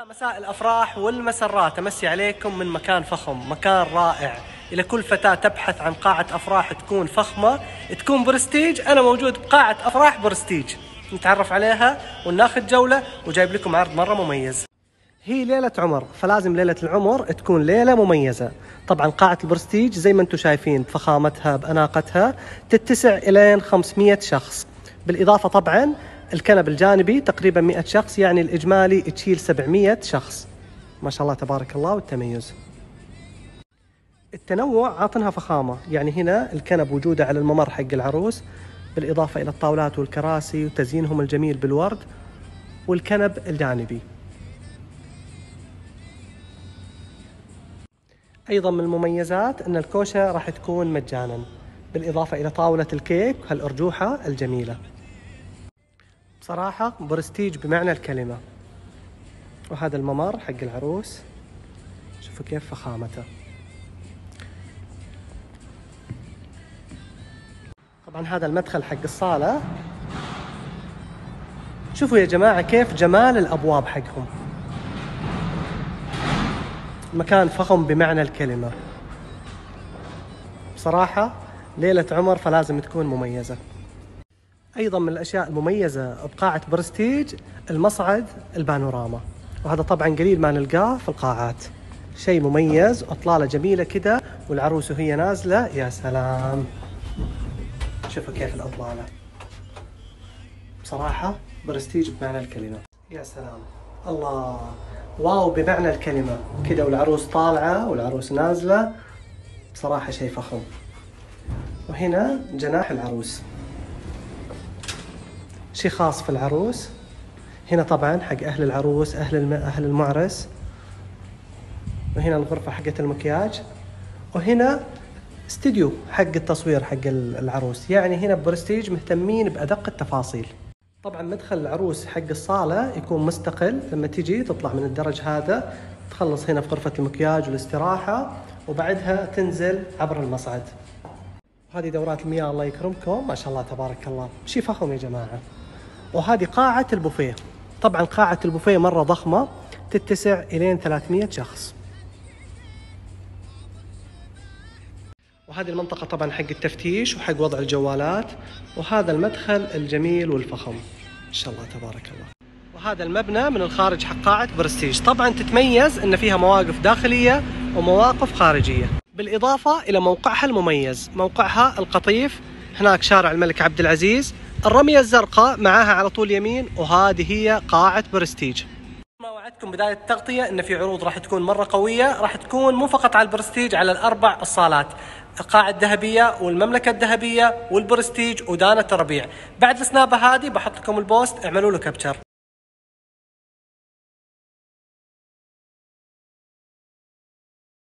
مساء الأفراح والمسرات، أمسي عليكم من مكان فخم، مكان رائع. إلى كل فتاة تبحث عن قاعة أفراح تكون فخمة، تكون برستيج، أنا موجود بقاعة أفراح برستيج. نتعرف عليها وناخذ جولة، وجايب لكم عرض مرة مميز. هي ليلة عمر، فلازم ليلة العمر تكون ليلة مميزة. طبعا قاعة البرستيج زي ما انتم شايفين بفخامتها بأناقتها تتسع إلى 500 شخص، بالإضافة طبعا الكنب الجانبي تقريبا 100 شخص، يعني الإجمالي تشيل 700 شخص. ما شاء الله تبارك الله والتميز. التنوع عاطنها فخامة، يعني هنا الكنب وجوده على الممر حق العروس، بالإضافة إلى الطاولات والكراسي وتزيينهم الجميل بالورد والكنب الجانبي. أيضا من المميزات أن الكوشة راح تكون مجانا، بالإضافة إلى طاولة الكيك وهالأرجوحة الجميلة. بصراحة برستيج بمعنى الكلمة. وهذا الممر حق العروس، شوفوا كيف فخامته. طبعا هذا المدخل حق الصالة، شوفوا يا جماعة كيف جمال الأبواب حقهم. مكان فخم بمعنى الكلمة. بصراحة ليلة عمر فلازم تكون مميزة. أيضا من الأشياء المميزة بقاعة برستيج المصعد البانوراما، وهذا طبعا قليل ما نلقاه في القاعات. شيء مميز وأطلالة جميلة كده، والعروس وهي نازلة يا سلام. شوفوا كيف الأطلالة، بصراحة برستيج بمعنى الكلمة. يا سلام، الله، واو بمعنى الكلمة كده، والعروس طالعة والعروس نازلة، بصراحة شيء فخم. وهنا جناح العروس، شيء خاص في العروس. هنا طبعا حق أهل العروس، أهل المعرس. وهنا الغرفة حقت المكياج، وهنا استديو حق التصوير حق العروس. يعني هنا ببرستيج مهتمين بأدق التفاصيل. طبعا مدخل العروس حق الصالة يكون مستقل، لما تجي تطلع من الدرج هذا تخلص هنا في غرفة المكياج والاستراحة، وبعدها تنزل عبر المصعد. هذه دورات المياه الله يكرمكم، ما شاء الله تبارك الله، شيء فخم يا جماعة. وهذه قاعة البوفيه، طبعا قاعة البوفيه مرة ضخمة تتسع إلى 300 شخص. وهذه المنطقة طبعا حق التفتيش وحق وضع الجوالات، وهذا المدخل الجميل والفخم ما شاء الله تبارك الله. وهذا المبنى من الخارج حق قاعة برستيج، طبعا تتميز ان فيها مواقف داخلية ومواقف خارجية، بالإضافة إلى موقعها المميز. موقعها القطيف، هناك شارع الملك عبد العزيز، الرمية الزرقاء معاها على طول يمين، وهذه هي قاعة برستيج. ما وعدتكم بداية التغطية ان في عروض راح تكون مرة قوية، راح تكون مو فقط على البرستيج، على الأربع الصالات، القاعة الذهبية والمملكة الذهبية والبرستيج ودانة الربيع. بعد السنابة هذه بحط لكم البوست، اعملوا له كابتشر.